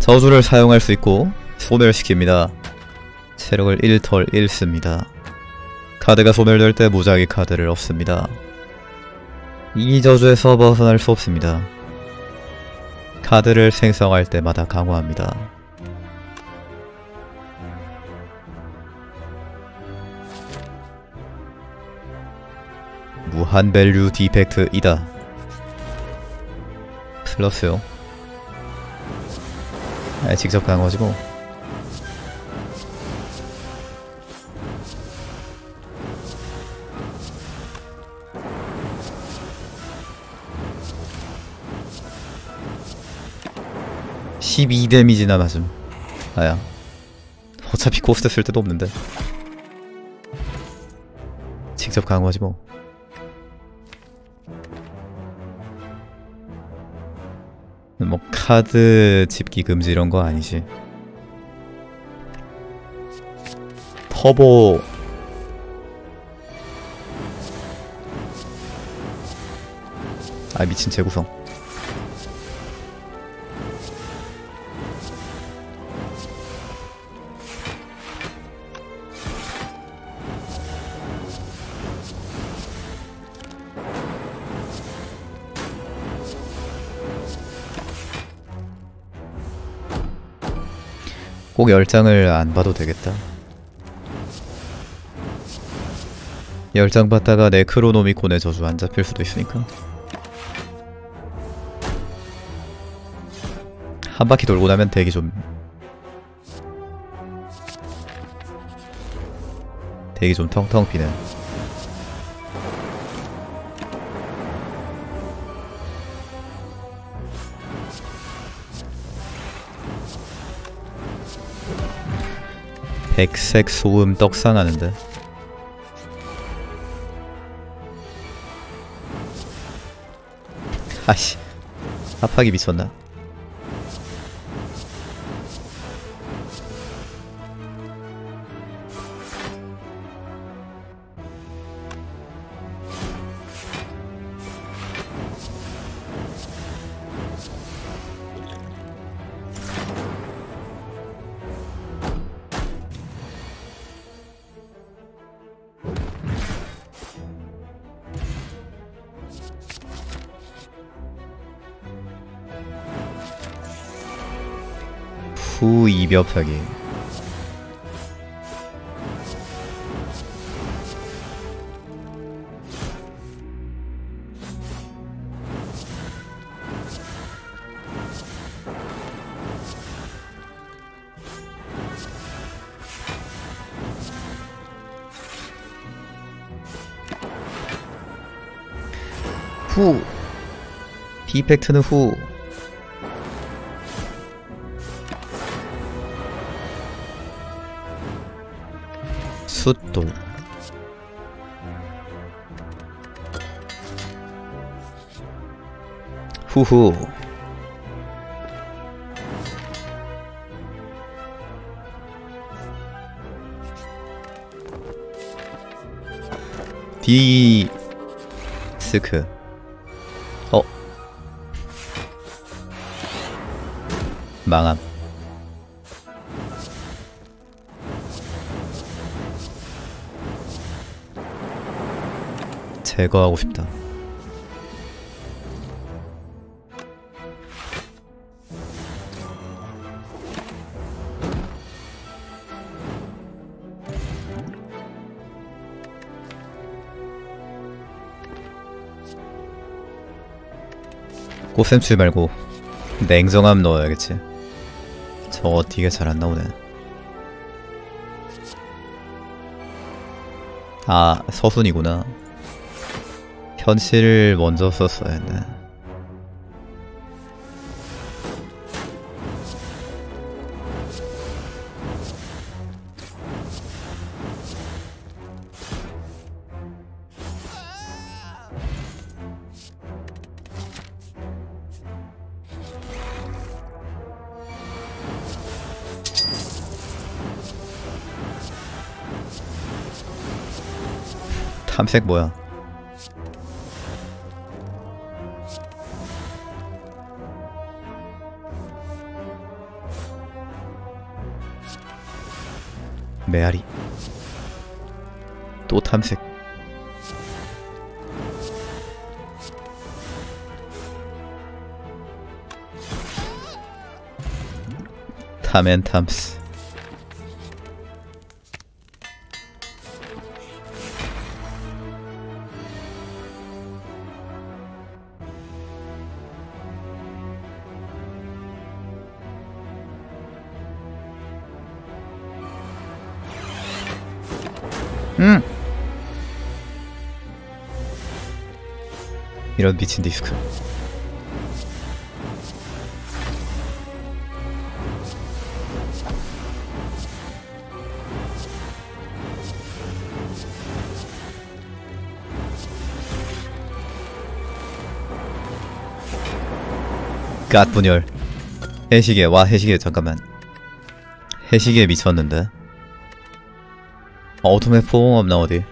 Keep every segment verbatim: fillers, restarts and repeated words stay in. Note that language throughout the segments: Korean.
저주를 사용할 수 있고 소멸시킵니다. 체력을 일 털 잃습니다. 카드가 소멸될 때 무작위 카드를 없습니다. 이 저주에서 벗어날 수 없습니다. 카드를 생성할 때마다 강화합니다. 무한 밸류 디펙트이다. 플러스요. 아, 직접 강화지 뭐. 십이 데미지나 맞음. 아야, 어차피 코스트 쓸 데도 없는데 직접 강화하지 뭐. 뭐 카드 집기 금지 이런 거 아니지. 터보 아 미친 재구성. 꼭 열 장을 안 봐도 되겠다. 열 장 봤다가 네크로노미콘의 저주 안 잡힐 수도 있으니까. 한 바퀴 돌고 나면 대기 좀 대기 좀 텅텅 비네. 백색 소음 떡상하는데. 아씨, 압박이 미쳤나? 후 이벽하기. 후 디펙트는 후. 숫돌. 후후. 디스크. 어 망함. 제거하고 싶다. 꽃샘추위 말고 냉정함 넣어야겠지. 저거 되게 잘 안 나오네. 아 서순이구나. 현실을 먼저 썼어야 했네. 탐색 뭐야? 메아리. 또 탐색. 탐앤탐스. 음! 이런 미친 디스크. 갓 분열. 해시계. 와, 해시계. 잠깐만. 해시계에 미쳤는데. 어둠의 포옹 없나 어디?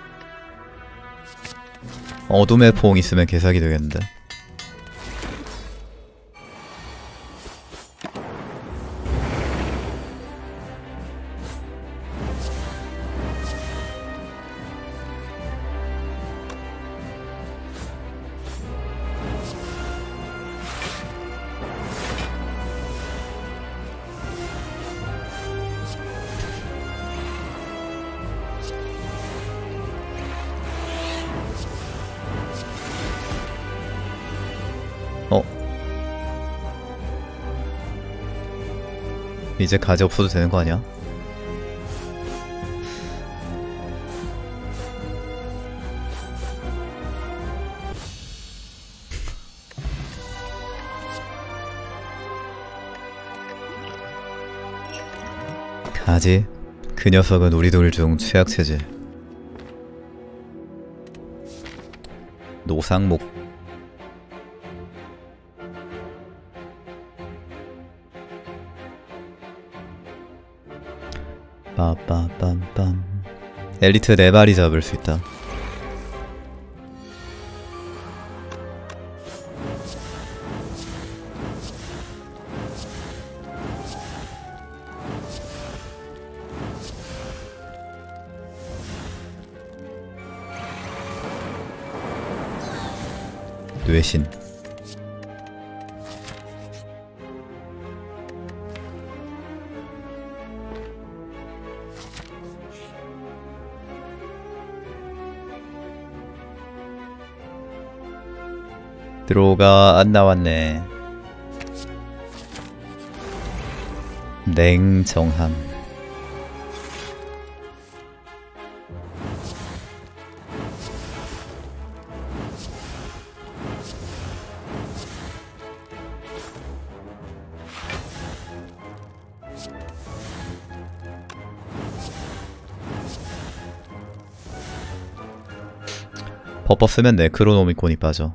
어둠의 포옹 있으면 개사기 되겠는데. 어? 이제 가지 없어도 되는 거 아니야? 가지? 그 녀석은 우리 둘 중 최악체지. 노상목. 빠빠빰빰. 엘리트 네 마리 잡을 수 있다. 뇌신. 드로가 안 나왔네. 냉정함. 버퍼 쓰면 네크로노미콘이 빠져.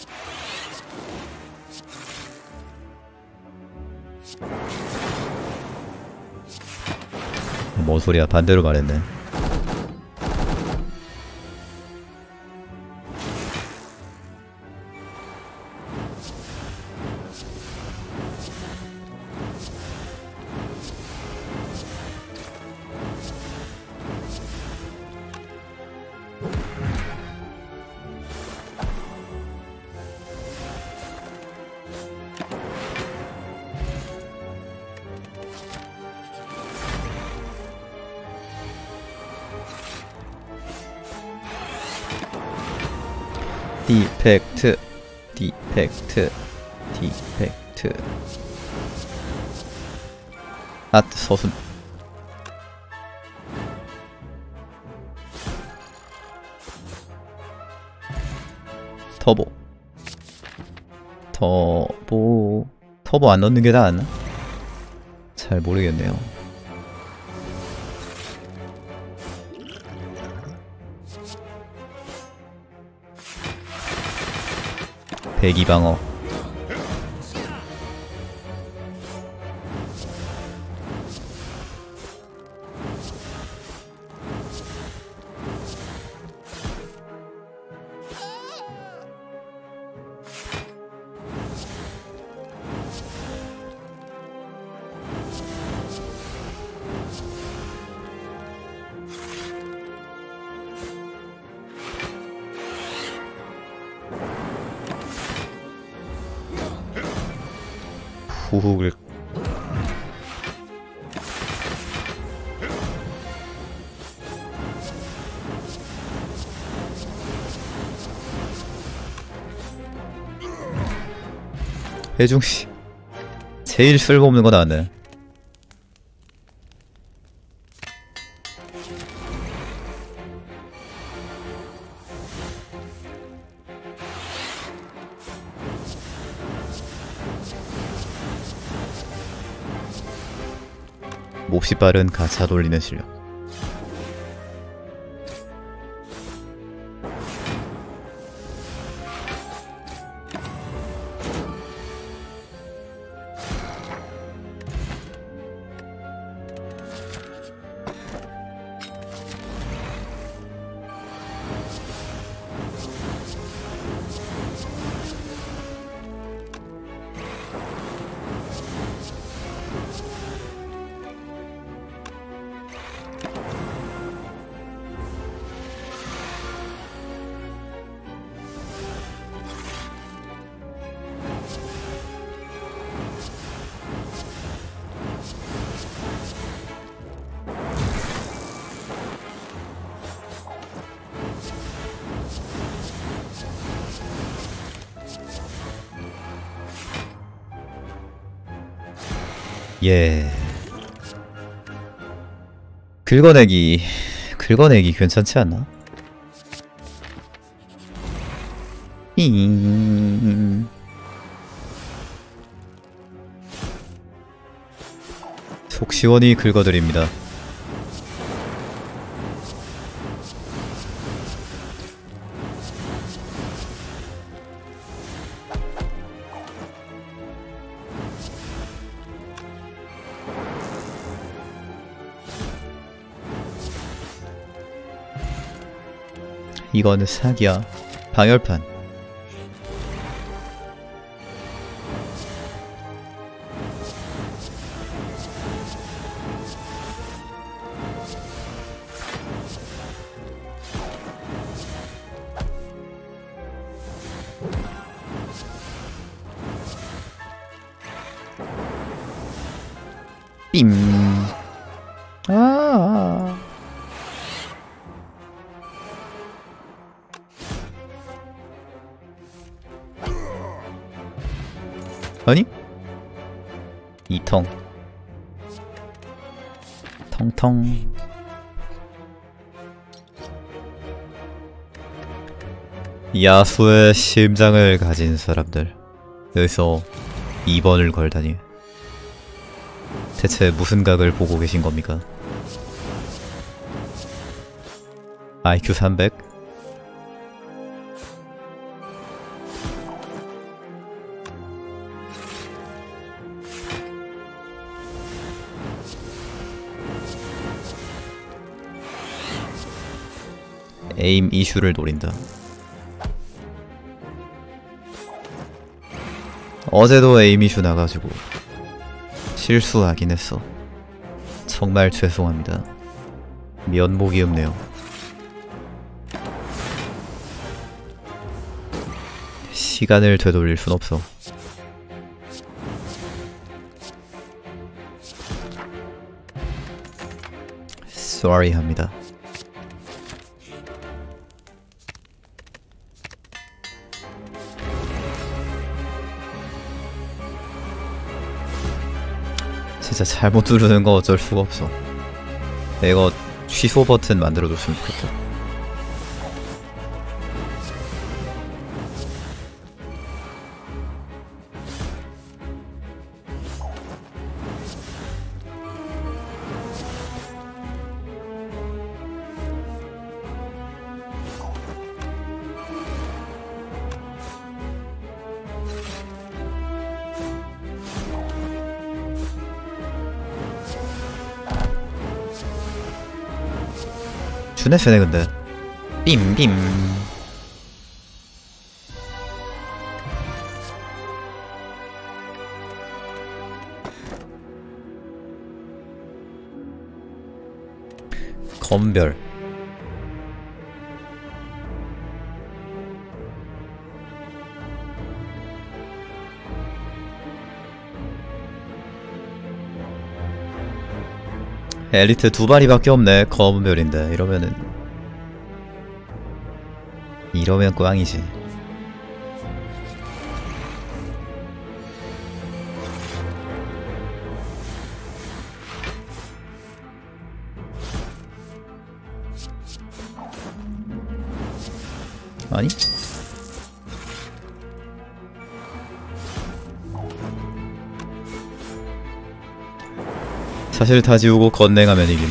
뭔 소리야, 반대로 말했네. 디펙트, 디펙트, 디펙트. 앗, 서순. 터보. 터보. 터보 안 넣는 게 나았나? 잘 모르겠네요. 배기방어. 후훅을 해중씨 제일 쓸모없는 거 나왔네. 몹시 빠른 가차 돌리는 실력. 예. 긁어내기, 긁어내기 괜찮지 않나? 잉. 속 시원히 긁어드립니다. 이거는 사기야. 방열판. 빔. 아. 아니? 이통 텅텅. 야수의 심장을 가진 사람들, 여기서 이 번을 걸다니. 대체 무슨 각을 보고 계신 겁니까? 아이큐 삼백? 에임 이슈를 노린다. 어제도 에임 이슈 나가지고 실수하긴 했어. 정말 죄송합니다. 면목이 없네요. 시간을 되돌릴 순 없어. sorry 합니다. 진짜 잘못 누르는 거 어쩔 수가 없어. 이거 취소 버튼 만들어줬으면 좋겠다. 주네 세네 근데. 빔빔. 건별. 엘리트 두 마리밖에 없네. 검은 별인데 이러면은 이러면 꽝이지. 아니? 사실 다 지우고 건냉하면 이김.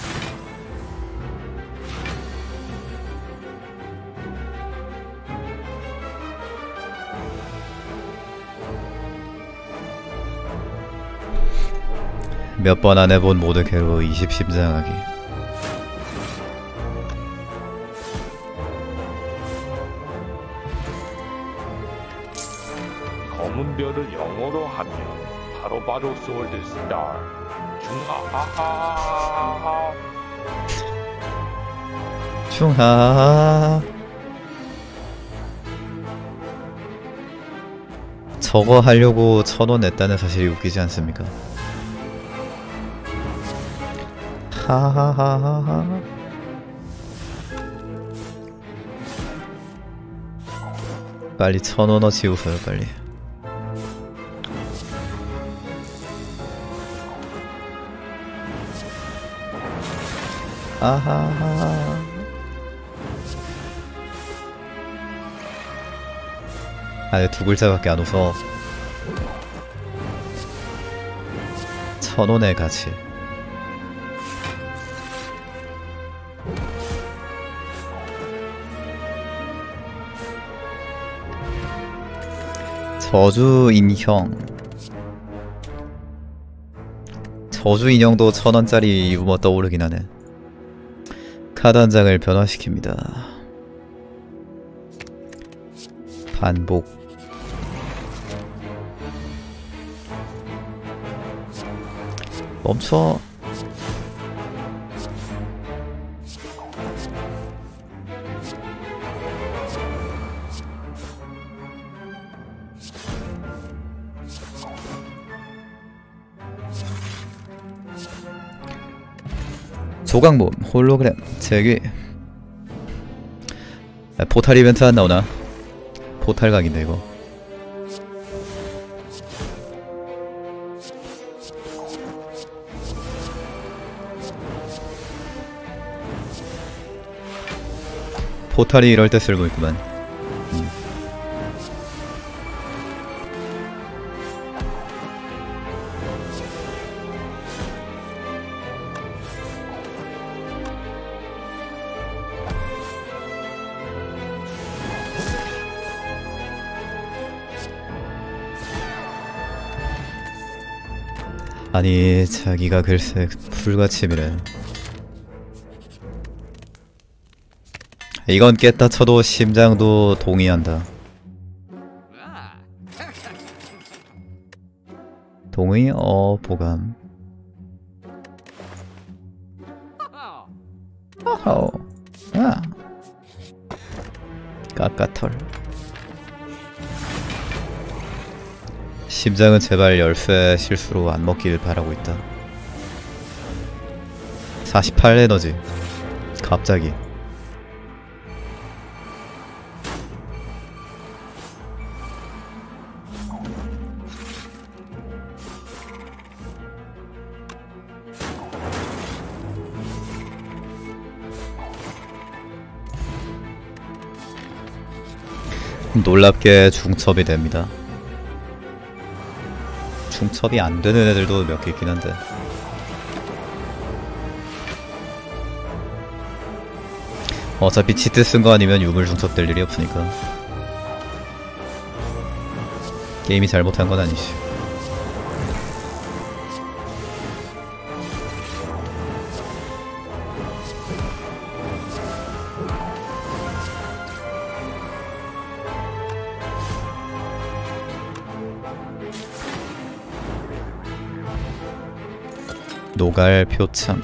몇 번 안 해본 모드캐로 이십 심장하기. 검은 별을 영어로 하면 바로바로 솔드 스타 중하하하하하 중하. 저거 하려고 천 원 냈다는 사실이 웃기지 않습니까? 하하하하하. 빨리 천 원어 지우세요 빨리. 아하하. 아니 두 글자밖에 안 웃어. 천 원의 가치. 저주 인형. 저주 인형도 천 원짜리 유머 떠오르긴 하네. 카드 한 장을 변화시킵니다. 반복. 멈춰. 조각몸, 홀로그램, 제귀. 아, 포탈 이벤트 안 나오나? 포탈 각인데 이거. 포탈이 이럴 때 쓸고 있구만. 음. 아니 자기가 글쎄 불가침이래. 이건 깼다 쳐도 심장도 동의한다. 동의? 어 보감. 어허. 아. 까까털. 심장은 제발 열쇠 실수로 안 먹길 바라고 있다. 사십팔 에너지. 갑자기. 놀랍게 중첩이 됩니다. 중첩이 안 되는 애들도 몇 개 있긴 한데. 어차피 치트 쓴 거 아니면 유물 중첩될 일이 없으니까. 게임이 잘못한 건 아니지. 노갈 표창.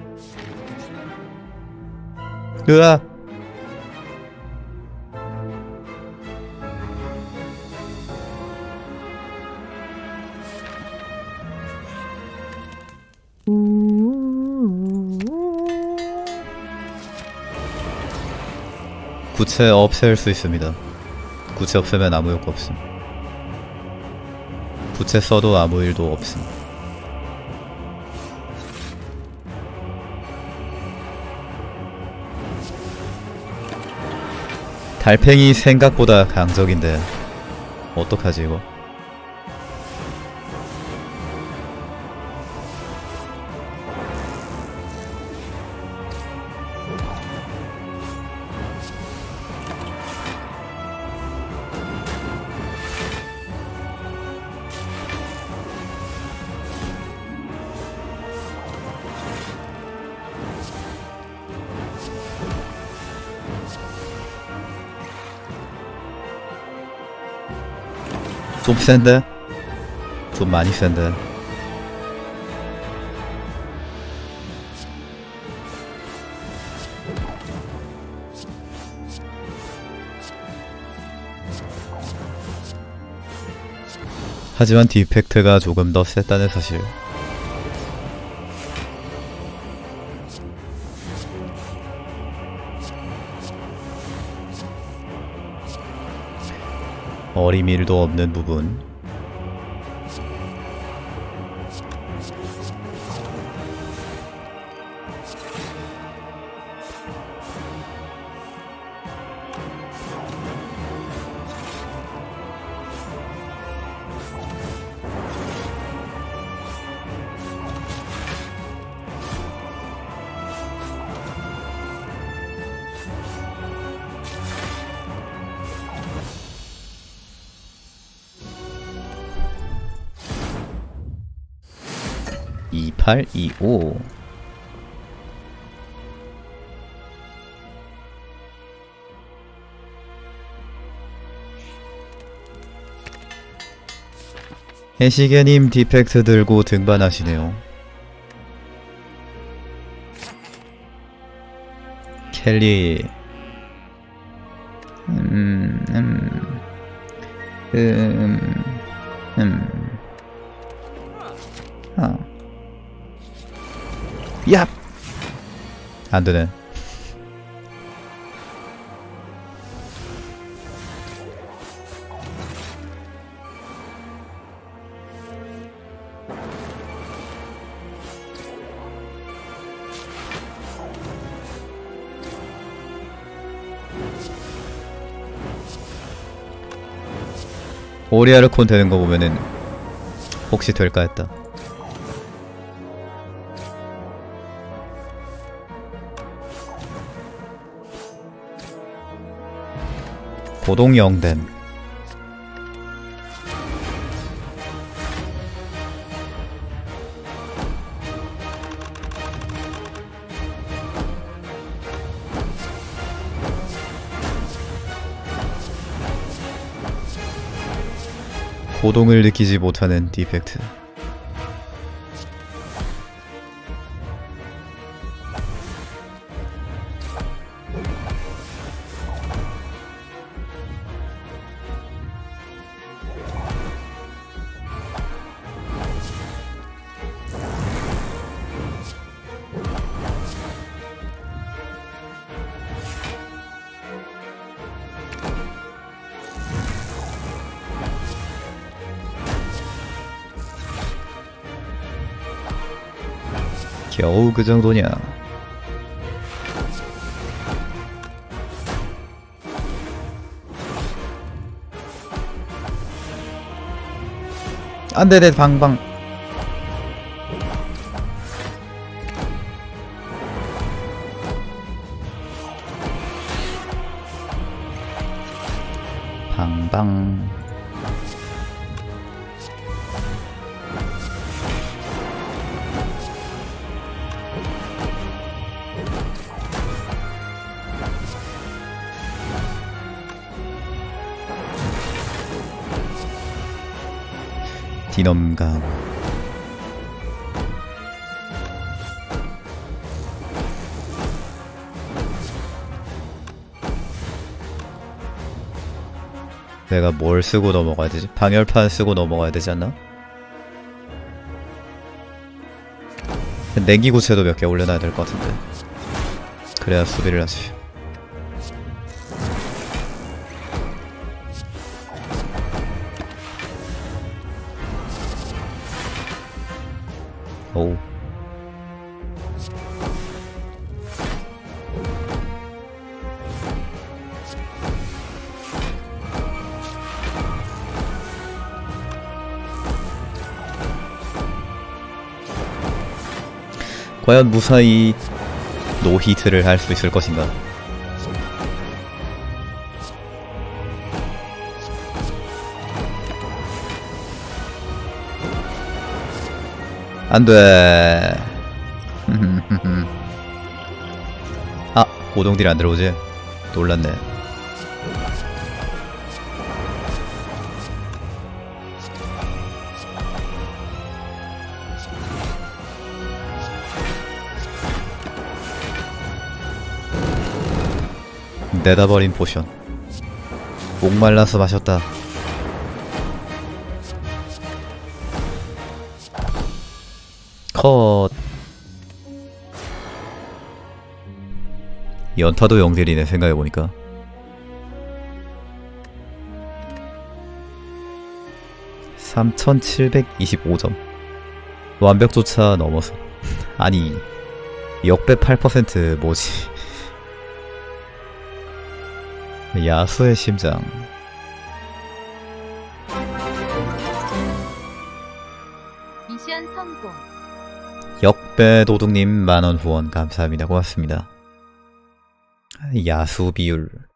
으아. 구체 없앨 수 있습니다. 구체 없애면 아무 효과 없음. 구체 써도 아무 일도 없음. 달팽이 생각보다 강적인데 어떡하지 이거? 좀 센데? 좀 많이 센데. 하지만 디펙트가 조금 더 셌다는 사실. 어림일도 없는 부분. 이팔이오. 해시계님 디펙트 들고 등반하시네요. 켈리. 음, 음, 음, 음, 아. 야! 안되네. 오리아르콘 되는 거 보면은 혹시 될까 했다. 고동 영댐. 고동을 느끼지 못하는 디펙트. 겨우 그 정도냐. 안되네 방방. 방방. 디넘강. 내가 뭘 쓰고 넘어가야 되지? 방열판 쓰고 넘어가야 되지 않나? 냉기 구체도 몇 개 올려놔야 될 것 같은데. 그래야 수비를 하지. 오. 과연 무사히 노히트를 할 수 있을 것인가? 안돼. 아, 고동딜 안 들어오지? 놀랐네. 내다버린 포션. 목말라서 마셨다. 컷. 연타도 영딜이네 생각해보니까. 삼천칠백이십오 점. 완벽조차 넘어서. 아니 역배 팔 퍼센트 뭐지. 야수의 심장. 미션 성공. 역배 도둑님 만원 후원 감사합니다. 고맙습니다. 야수 비율